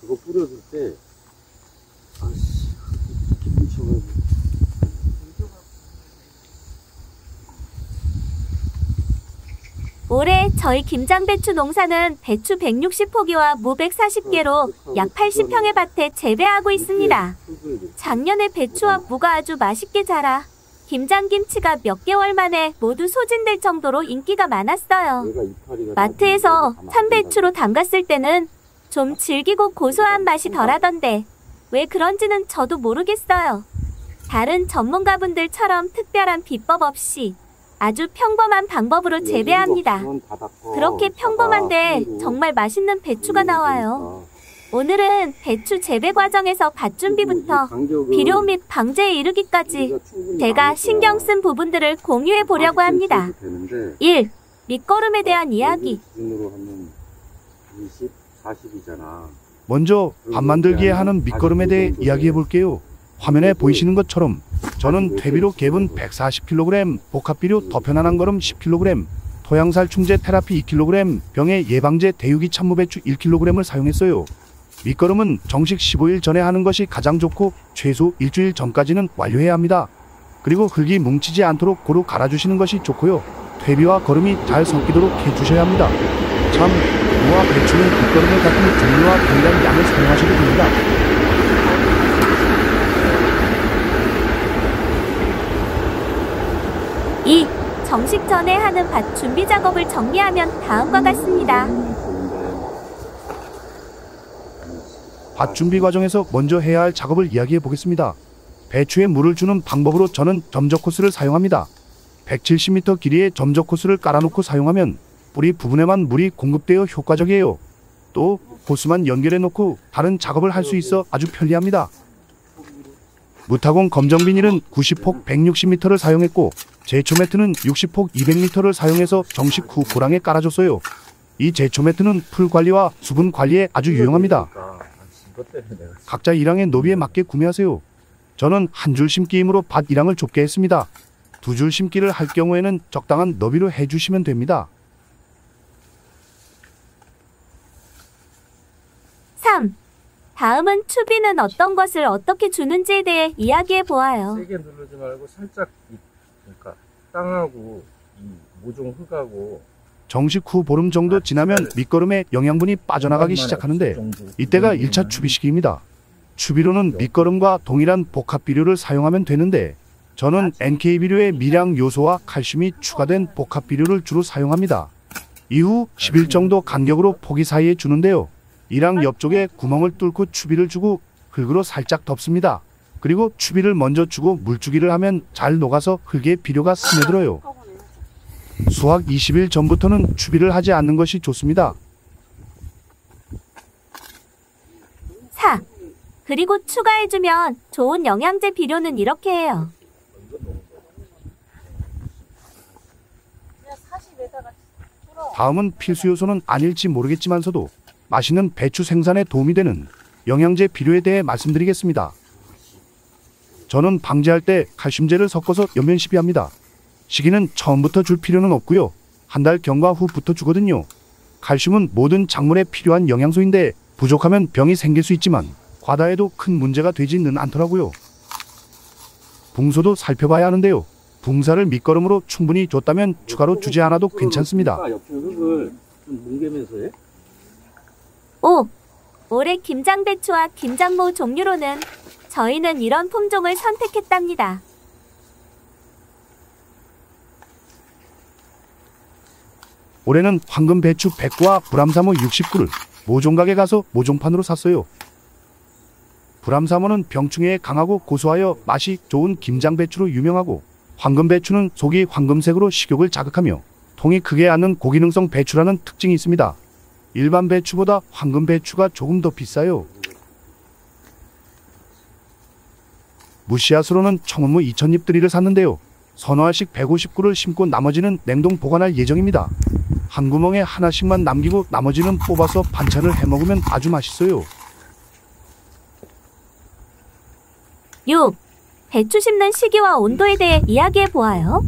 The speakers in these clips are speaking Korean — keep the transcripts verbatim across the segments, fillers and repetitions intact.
그거 뿌려줄 때 아씨 이렇게 미쳐가지고. 올해 저희 김장배추 농사는 배추 백육십 포기와 무 백사십 개로 약 팔십 평의 밭에 재배하고 있습니다. 작년에 배추와 무가 아주 맛있게 자라 김장김치가 몇 개월 만에 모두 소진될 정도로 인기가 많았어요. 마트에서 산 배추로 담갔을 때는 좀 질기고 고소한 맛이 덜하던데 왜 그런지는 저도 모르겠어요. 다른 전문가분들처럼 특별한 비법 없이 아주 평범한 방법으로 재배합니다. 그렇게 평범한데 정말 맛있는 배추가 나와요. 오늘은 배추 재배 과정에서 밭 준비부터 비료 및 방제에 이르기까지 제가 신경 쓴 부분들을 공유해 보려고 합니다. 일. 밑거름에 대한 이야기. 먼저 밥 만들기에 하는 밑거름에 대해 이야기해 볼게요. 화면에 보이시는 것처럼 저는 퇴비로 갭은 백사십 킬로그램, 복합비료 덮여난 거름 십 킬로그램, 토양살 충제 테라피 이 킬로그램, 병해 예방제 대유기 참무배추 일 킬로그램을 사용했어요. 밑거름은 정식 십오 일 전에 하는 것이 가장 좋고 최소 일주일 전까지는 완료해야 합니다. 그리고 흙이 뭉치지 않도록 고루 갈아주시는 것이 좋고요. 퇴비와 거름이 잘 섞이도록 해주셔야 합니다. 참, 무와 배추는 밑거름을 같은 종류와 동일한 양을 사용하셔도 됩니다. 이. 정식 전에 하는 밭 준비 작업을 정리하면 다음과 같습니다. 밭 준비 과정에서 먼저 해야 할 작업을 이야기해 보겠습니다. 배추에 물을 주는 방법으로 저는 점적 호스를 사용합니다. 백칠십 미터 길이의 점적 호스를 깔아놓고 사용하면 뿌리 부분에만 물이 공급되어 효과적이에요. 또 호스만 연결해 놓고 다른 작업을 할 수 있어 아주 편리합니다. 무타공 검정 비닐은 구십 폭 백육십 미터를 사용했고 제초 매트는 육십 폭 이백 미터를 사용해서 정식 후 고랑에 깔아줬어요. 이 제초 매트는 풀 관리와 수분 관리에 아주 유용합니다. 각자 일항의 너비에 맞게 구매하세요. 저는 한 줄 심기이므로 밭 일항을 좁게 했습니다. 두 줄 심기를 할 경우에는 적당한 너비로 해주시면 됩니다. 삼. 다음은 추비는 어떤 것을 어떻게 주는지에 대해 이야기해 보아요. 세게 누르지 말고 살짝 그러니까 땅하고 이 모종 흙하고 정식 후 보름 정도 지나면 밑거름에 영양분이 빠져나가기 시작하는데 이때가 일 차 추비 시기입니다. 추비로는 밑거름과 동일한 복합비료를 사용하면 되는데 저는 엔케이 비료의 미량 요소와 칼슘이 추가된 복합비료를 주로 사용합니다. 이후 십 일 정도 간격으로 포기 사이에 주는데요. 이랑 옆쪽에 구멍을 뚫고 추비를 주고 흙으로 살짝 덮습니다. 그리고 추비를 먼저 주고 물주기를 하면 잘 녹아서 흙에 비료가 스며들어요. 수확 이십 일 전부터는 추비를 하지 않는 것이 좋습니다. 사. 그리고 추가해주면 좋은 영양제 비료는 이렇게 해요. 다음은 필수 요소는 아닐지 모르겠지만서도 맛있는 배추 생산에 도움이 되는 영양제 비료에 대해 말씀드리겠습니다. 저는 방제할 때 칼슘제를 섞어서 연면 시비합니다. 시기는 처음부터 줄 필요는 없고요. 한 달 경과 후부터 주거든요. 칼슘은 모든 작물에 필요한 영양소인데 부족하면 병이 생길 수 있지만 과다해도 큰 문제가 되지는 않더라고요. 붕소도 살펴봐야 하는데요. 붕사를 밑거름으로 충분히 줬다면 추가로 주지 않아도 괜찮습니다. 오. 올해 김장배추와 김장무 종류로는 저희는 이런 품종을 선택했답니다. 올해는 황금배추 백 구와 불암사모 육십 구를 모종각에 가서 모종판으로 샀어요. 불암사모는 병충해에 강하고 고소하여 맛이 좋은 김장배추로 유명하고 황금배추는 속이 황금색으로 식욕을 자극하며 통이 크게 않는 고기능성 배추라는 특징이 있습니다. 일반 배추보다 황금배추가 조금 더 비싸요. 무씨앗으로는 청운무 이천 잎들이를 샀는데요. 서너 알씩 백오십 구를 심고 나머지는 냉동 보관할 예정입니다. 한 구멍에 하나씩만 남기고 나머지는 뽑아서 반찬을 해먹으면 아주 맛있어요. 육. 배추 심는 시기와 온도에 대해 이야기해 보아요.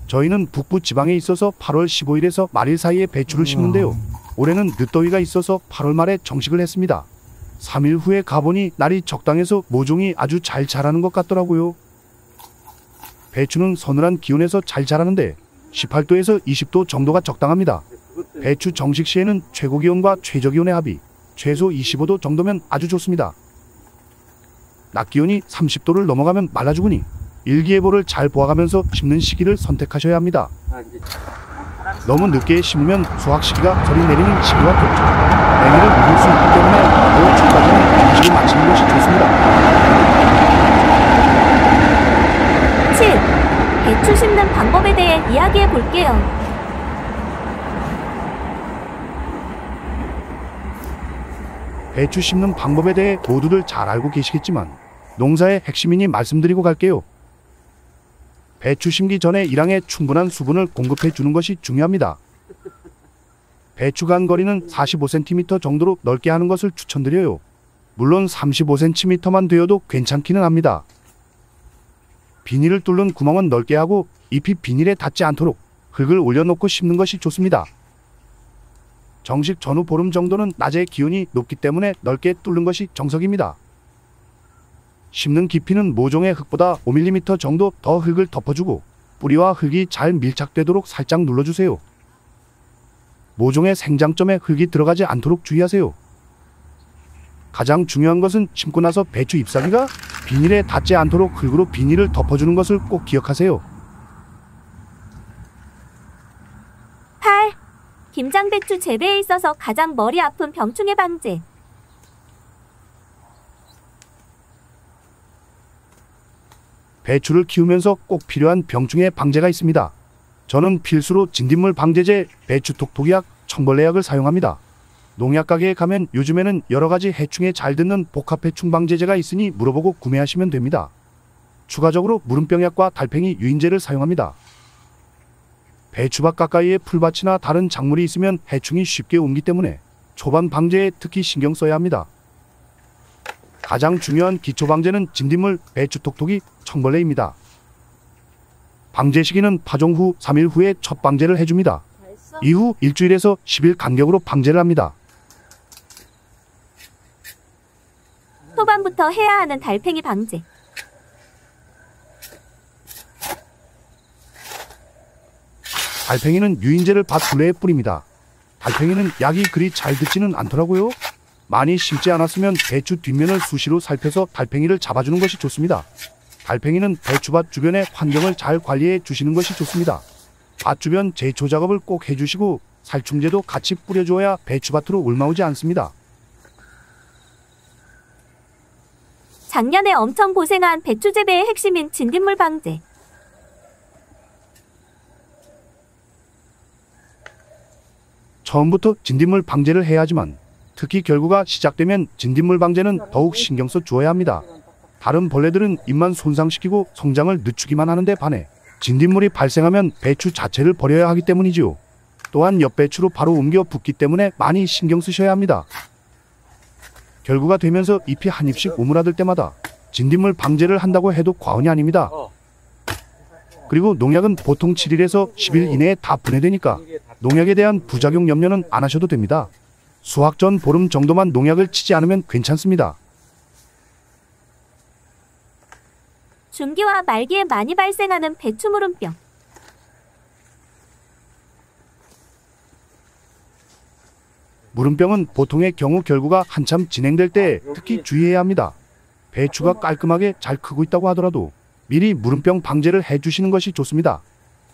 저희는 북부 지방에 있어서 팔월 십오일에서 말일 사이에 배추를 심는데요. 올해는 늦더위가 있어서 팔월 말에 정식을 했습니다. 삼 일 후에 가보니 날이 적당해서 모종이 아주 잘 자라는 것 같더라고요. 배추는 서늘한 기온에서 잘 자라는데 십팔 도에서 이십 도 정도가 적당합니다. 배추 정식 시에는 최고 기온과 최저 기온의 합이 최소 이십오 도 정도면 아주 좋습니다. 낮 기온이 삼십 도를 넘어가면 말라 죽으니 일기예보를 잘 보아가면서 심는 시기를 선택하셔야 합니다. 너무 늦게 심으면 수확 시기가 절이 내리는 시기와 겹쳐 냉이를 묻을 수 있기 때문에 오 초까지는 음식을 마치는 것이 좋습니다. 칠. 배추 심는 방법에 대해 이야기해 볼게요. 배추 심는 방법에 대해 모두들 잘 알고 계시겠지만 농사의 핵심이니 말씀드리고 갈게요. 배추 심기 전에 일항에 충분한 수분을 공급해 주는 것이 중요합니다. 배추 간 거리는 사십오 센티미터 정도로 넓게 하는 것을 추천드려요. 물론 삼십오 센티미터만 되어도 괜찮기는 합니다. 비닐을 뚫는 구멍은 넓게 하고 잎이 비닐에 닿지 않도록 흙을 올려놓고 심는 것이 좋습니다. 정식 전후 보름 정도는 낮에 기온이 높기 때문에 넓게 뚫는 것이 정석입니다. 심는 깊이는 모종의 흙보다 오 밀리미터 정도 더 흙을 덮어주고 뿌리와 흙이 잘 밀착되도록 살짝 눌러주세요. 모종의 생장점에 흙이 들어가지 않도록 주의하세요. 가장 중요한 것은 심고 나서 배추 잎사귀가 비닐에 닿지 않도록 흙으로 비닐을 덮어주는 것을 꼭 기억하세요. 팔. 김장배추 재배에 있어서 가장 머리 아픈 병충해 방제. 배추를 키우면서 꼭 필요한 병충해 방제가 있습니다. 저는 필수로 진딧물 방제제, 배추 톡톡이약, 청벌레약을 사용합니다. 농약 가게에 가면 요즘에는 여러가지 해충에 잘 듣는 복합해충 방제제가 있으니 물어보고 구매하시면 됩니다. 추가적으로 무름병약과 달팽이 유인제를 사용합니다. 배추밭 가까이에 풀밭이나 다른 작물이 있으면 해충이 쉽게 옮기 때문에 초반 방제에 특히 신경 써야 합니다. 가장 중요한 기초 방제는 진딧물, 배추 톡톡이, 청벌레입니다. 방제 시기는 파종 후 삼 일 후에 첫 방제를 해줍니다. 이후 일주일에서 십 일 간격으로 방제를 합니다. 초반부터 해야 하는 달팽이 방제. 달팽이는 유인제를 밭 둘레에 뿌립니다. 달팽이는 약이 그리 잘 듣지는 않더라고요. 많이 심지 않았으면 배추 뒷면을 수시로 살펴서 달팽이를 잡아주는 것이 좋습니다. 달팽이는 배추밭 주변의 환경을 잘 관리해 주시는 것이 좋습니다. 밭 주변 제초 작업을 꼭 해주시고 살충제도 같이 뿌려주어야 배추밭으로 올라오지 않습니다. 작년에 엄청 고생한 배추 재배의 핵심인 진딧물 방제. 처음부터 진딧물 방제를 해야 하지만 특히 결구가 시작되면 진딧물 방제는 더욱 신경 써 주어야 합니다. 다른 벌레들은 잎만 손상시키고 성장을 늦추기만 하는데 반해 진딧물이 발생하면 배추 자체를 버려야 하기 때문이지요. 또한 옆배추로 바로 옮겨 붙기 때문에 많이 신경 쓰셔야 합니다. 결구가 되면서 잎이 한 잎씩 오므라들 때마다 진딧물 방제를 한다고 해도 과언이 아닙니다. 그리고 농약은 보통 칠 일에서 십 일 이내에 다 분해되니까 농약에 대한 부작용 염려는 안 하셔도 됩니다. 수확 전 보름 정도만 농약을 치지 않으면 괜찮습니다. 중기와 말기에 많이 발생하는 배추 무름병. 무름병은 보통의 경우 결구가 한참 진행될 때 특히 주의해야 합니다. 배추가 깔끔하게 잘 크고 있다고 하더라도 미리 무름병 방제를 해주시는 것이 좋습니다.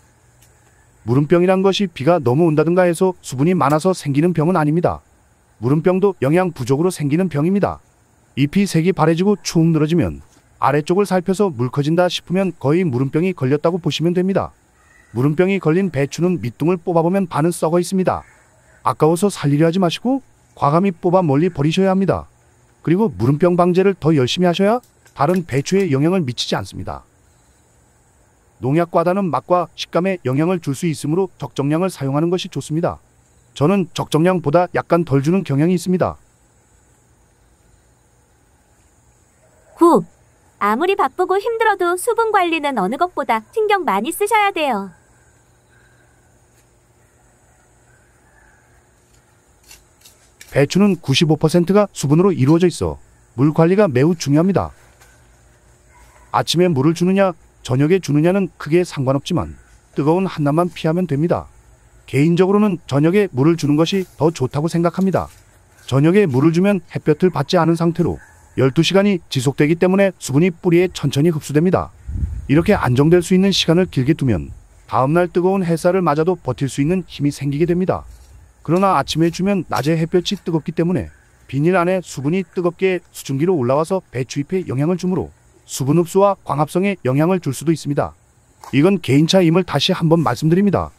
무름병이란 것이 비가 너무 온다든가 해서 수분이 많아서 생기는 병은 아닙니다. 무름병도 영양 부족으로 생기는 병입니다. 잎이 색이 바래지고 축 늘어지면 아래쪽을 살펴서 물 커진다 싶으면 거의 무름병이 걸렸다고 보시면 됩니다. 무름병이 걸린 배추는 밑둥을 뽑아보면 반은 썩어 있습니다. 아까워서 살리려 하지 마시고 과감히 뽑아 멀리 버리셔야 합니다. 그리고 무름병 방제를 더 열심히 하셔야 다른 배추에 영향을 미치지 않습니다. 농약과다는 맛과 식감에 영향을 줄 수 있으므로 적정량을 사용하는 것이 좋습니다. 저는 적정량보다 약간 덜 주는 경향이 있습니다. 구. 아무리 바쁘고 힘들어도 수분 관리는 어느 것보다 신경 많이 쓰셔야 돼요. 배추는 구십오 퍼센트가 수분으로 이루어져 있어 물 관리가 매우 중요합니다. 아침에 물을 주느냐, 저녁에 주느냐는 크게 상관없지만 뜨거운 한낮만 피하면 됩니다. 개인적으로는 저녁에 물을 주는 것이 더 좋다고 생각합니다. 저녁에 물을 주면 햇볕을 받지 않은 상태로 열두 시간이 지속되기 때문에 수분이 뿌리에 천천히 흡수됩니다. 이렇게 안정될 수 있는 시간을 길게 두면 다음날 뜨거운 햇살을 맞아도 버틸 수 있는 힘이 생기게 됩니다. 그러나 아침에 주면 낮에 햇볕이 뜨겁기 때문에 비닐 안에 수분이 뜨겁게 수증기로 올라와서 배추잎에 영향을 주므로 수분 흡수와 광합성에 영향을 줄 수도 있습니다. 이건 개인차임을 다시 한번 말씀드립니다.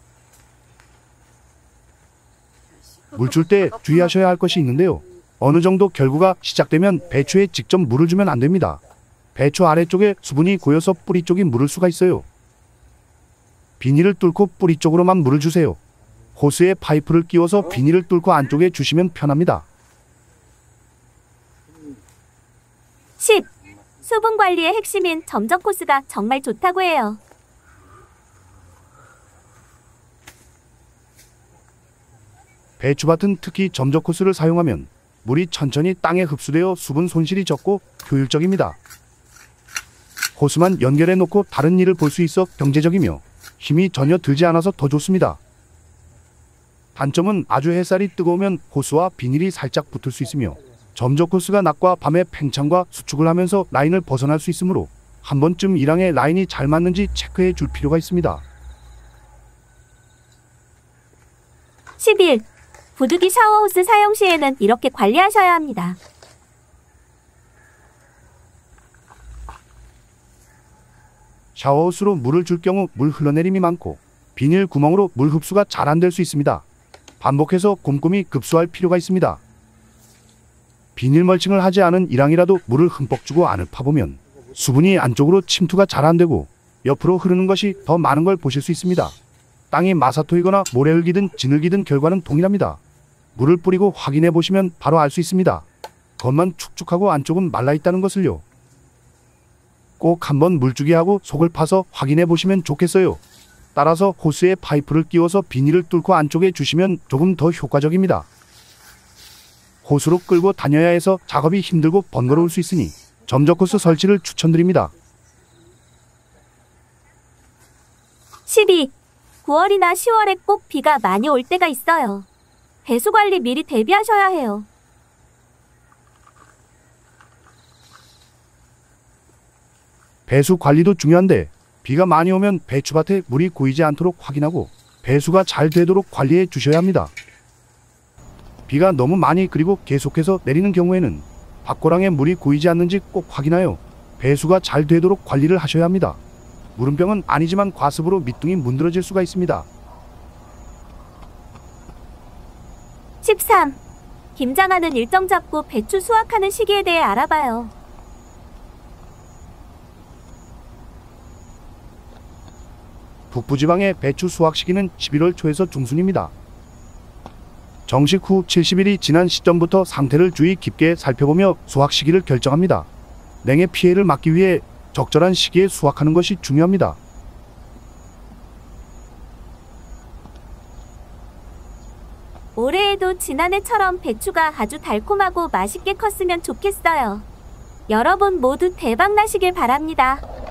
물 줄 때 주의하셔야 할 것이 있는데요. 어느 정도 결구가 시작되면 배추에 직접 물을 주면 안 됩니다. 배추 아래쪽에 수분이 고여서 뿌리 쪽이 물을 수가 있어요. 비닐을 뚫고 뿌리 쪽으로만 물을 주세요. 호스에 파이프를 끼워서 비닐을 뚫고 안쪽에 주시면 편합니다. 십. 수분 관리의 핵심인 점적 코스가 정말 좋다고 해요. 배추밭은 특히 점적 코스를 사용하면 물이 천천히 땅에 흡수되어 수분 손실이 적고 효율적입니다. 호스만 연결해 놓고 다른 일을 볼 수 있어 경제적이며 힘이 전혀 들지 않아서 더 좋습니다. 단점은 아주 햇살이 뜨거우면 호스와 비닐이 살짝 붙을 수 있으며 점적 코스가 낮과 밤에 팽창과 수축을 하면서 라인을 벗어날 수 있으므로 한 번쯤 이랑의 라인이 잘 맞는지 체크해 줄 필요가 있습니다. 십일. 부득이 샤워호스 사용 시에는 이렇게 관리하셔야 합니다. 샤워호스로 물을 줄 경우 물 흘러내림이 많고 비닐 구멍으로 물 흡수가 잘 안 될 수 있습니다. 반복해서 꼼꼼히 급수할 필요가 있습니다. 비닐 멀칭을 하지 않은 일항이라도 물을 흠뻑 주고 안을 파보면 수분이 안쪽으로 침투가 잘 안 되고 옆으로 흐르는 것이 더 많은 걸 보실 수 있습니다. 땅이 마사토이거나 모래흙이든 진흙이든 결과는 동일합니다. 물을 뿌리고 확인해 보시면 바로 알 수 있습니다. 겉만 축축하고 안쪽은 말라 있다는 것을요. 꼭 한번 물주기 하고 속을 파서 확인해 보시면 좋겠어요. 따라서 호스에 파이프를 끼워서 비닐을 뚫고 안쪽에 주시면 조금 더 효과적입니다. 호스로 끌고 다녀야 해서 작업이 힘들고 번거로울 수 있으니 점적 호스 설치를 추천드립니다. 십이. 구월이나 시월에 꼭 비가 많이 올 때가 있어요. 배수 관리 미리 대비하셔야 해요. 배수 관리도 중요한데 비가 많이 오면 배추밭에 물이 고이지 않도록 확인하고 배수가 잘 되도록 관리해 주셔야 합니다. 비가 너무 많이 그리고 계속해서 내리는 경우에는 밭고랑에 물이 고이지 않는지 꼭 확인하여 배수가 잘 되도록 관리를 하셔야 합니다. 물음병은 아니지만 과습으로 밑둥이 문드러질 수가 있습니다. 십삼. 김장하는 일정 잡고 배추 수확하는 시기에 대해 알아봐요. 북부지방의 배추 수확 시기는 십일월 초에서 중순입니다. 정식 후 칠십 일이 지난 시점부터 상태를 주의 깊게 살펴보며 수확 시기를 결정합니다. 냉해 피해를 막기 위해 적절한 시기에 수확하는 것이 중요합니다. 올해에도 지난해처럼 배추가 아주 달콤하고 맛있게 컸으면 좋겠어요. 여러분 모두 대박 나시길 바랍니다.